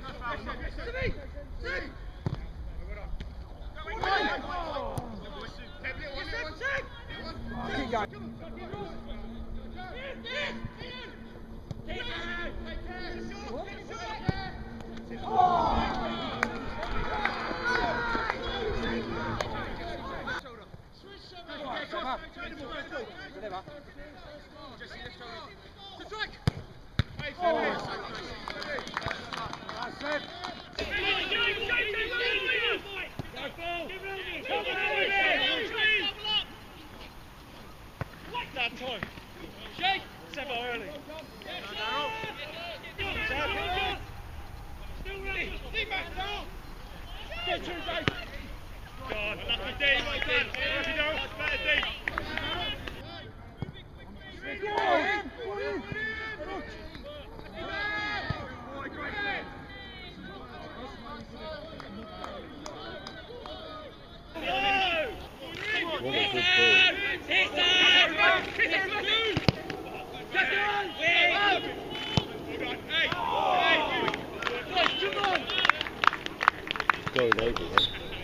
Going over there.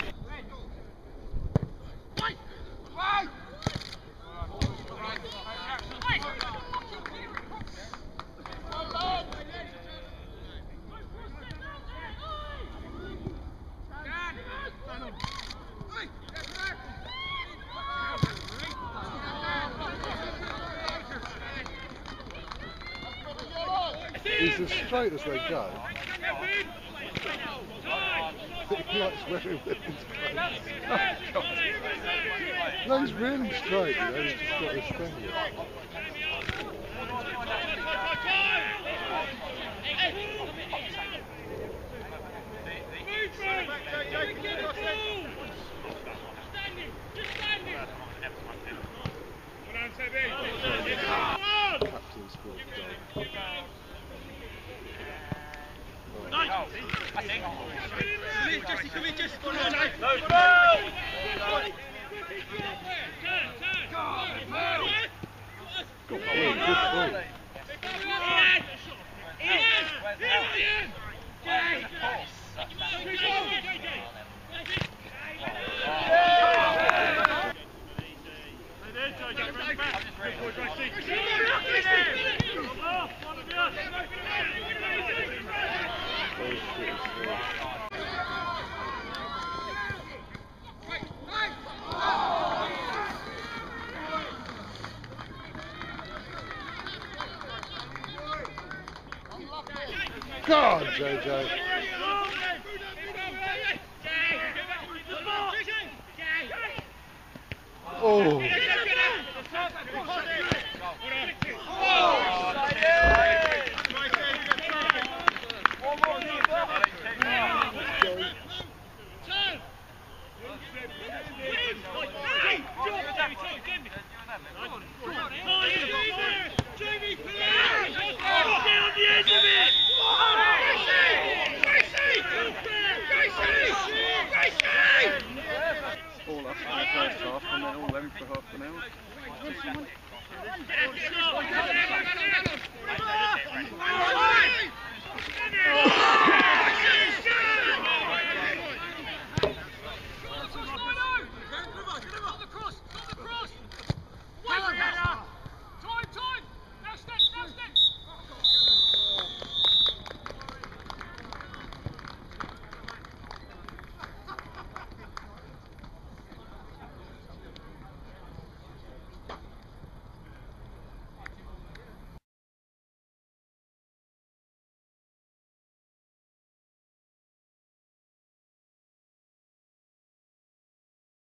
He's as straight as they go. He likes wearing women's clothes. Oh, no, he's really straight, you know, he's just got this thing here. Captain's squad. I think. Come in, Jesse. Come on, mate. Go, God, JJ. Oh. All up in the first half and then all them for half an hour.